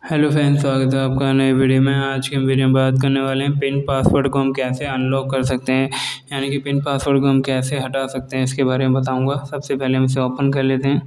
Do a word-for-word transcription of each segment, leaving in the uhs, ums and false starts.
Hello friends, स्वागत है आपका नए वीडियो में। आज के वीडियो में बात करने वाले हैं पिन पासवर्ड को हम कैसे अनलॉक कर सकते हैं, यानी कि पिन पासवर्ड को हम कैसे हटा सकते हैं, इसके बारे में बताऊंगा। सबसे पहले हम इसे ओपन कर लेते हैं।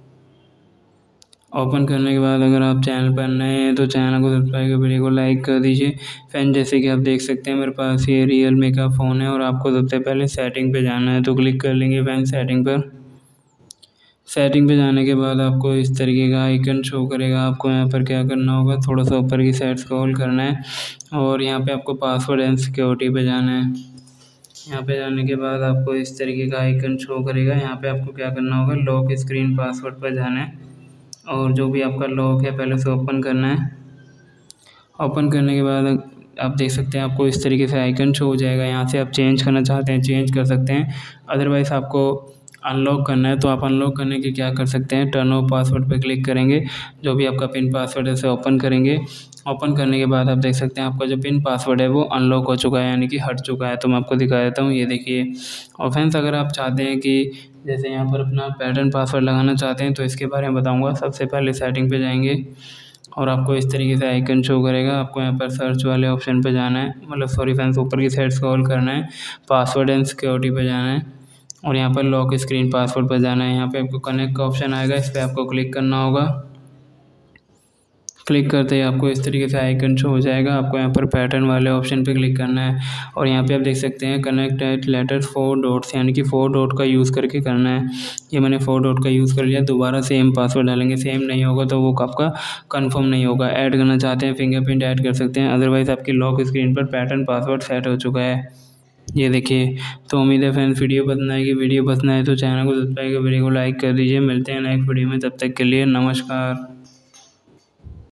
ओपन करने के बाद अगर आप चैनल पर नए हैं तो चैनल को सब्सक्राइब कर वीडियो को लाइक कर दीजिए। फ्रेंड, जैसे कि आप देख सकते हैं मेरे पास ये रियलमी का फ़ोन है और आपको सबसे पहले सेटिंग पे जाना है, तो क्लिक कर लेंगे फ्रेंड सेटिंग पर। सेटिंग पे जाने के बाद आपको इस तरीके का आइकन शो करेगा। आपको यहाँ पर क्या करना होगा, थोड़ा सा ऊपर की साइड स्क्रॉल करना है और यहाँ पे आपको पासवर्ड एंड सिक्योरिटी पे जाना है। यहाँ पे जाने के बाद आपको इस तरीके का आइकन शो करेगा। यहाँ पे आपको क्या करना होगा, लॉक स्क्रीन पासवर्ड पर जाना है और जो भी आपका लॉक है पहले से ओपन करना है। ओपन करने के बाद आप देख सकते हैं आपको इस तरीके से आइकन शो हो जाएगा। यहाँ से आप चेंज करना चाहते हैं चेंज कर सकते हैं, अदरवाइज़ आपको अनलॉक करना है तो आप अनलॉक करने के क्या कर सकते हैं, टर्न ऑफ पासवर्ड पे क्लिक करेंगे। जो भी आपका पिन पासवर्ड है उसे ओपन करेंगे। ओपन करने के बाद आप देख सकते हैं आपका जो पिन पासवर्ड है वो अनलॉक हो चुका है, यानी कि हट चुका है। तो मैं आपको दिखा देता हूँ, ये देखिए। और फ्रेंड्स, अगर आप चाहते हैं कि जैसे यहाँ पर अपना पैटर्न पासवर्ड लगाना चाहते हैं तो इसके बारे में बताऊँगा। सबसे पहले सेटिंग पे जाएंगे और आपको इस तरीके से आइकन शो करेगा। आपको यहाँ पर सर्च वाले ऑप्शन पे जाना है, मतलब सॉरी फ्रेंड्स, ऊपर की साइड स्क्रॉल करना है, पासवर्ड एंड सिक्योरिटी पे जाना है और यहाँ पर लॉक स्क्रीन पासवर्ड पर जाना है। यहाँ पे आपको कनेक्ट का ऑप्शन आएगा, इस पर आपको क्लिक करना होगा। क्लिक करते ही आपको इस तरीके से आइकन शो हो जाएगा। आपको यहाँ पर पैटर्न वाले ऑप्शन पे क्लिक करना है और यहाँ पे आप देख सकते हैं connect at letter four dots, यानी कि फोर डॉट का यूज़ करके करना है। ये मैंने फोर डॉट का यूज़ कर लिया। दोबारा सेम पासवर्ड डालेंगे, सेम नहीं होगा तो वो आपका कन्फर्म नहीं होगा। ऐड करना चाहते हैं फिंगरप्रिंट ऐड कर सकते हैं, अदरवाइज़ आपकी लॉक स्क्रीन पर पैटर्न पासवर्ड सेट हो चुका है, ये देखिए। तो उम्मीद है फ्रेंड्स वीडियो पसंद आएगी। वीडियो पसंद आए तो चैनल को सब्सक्राइब कर वीडियो को लाइक कर दीजिए। मिलते हैं नेक्स्ट वीडियो में, तब तक के लिए नमस्कार।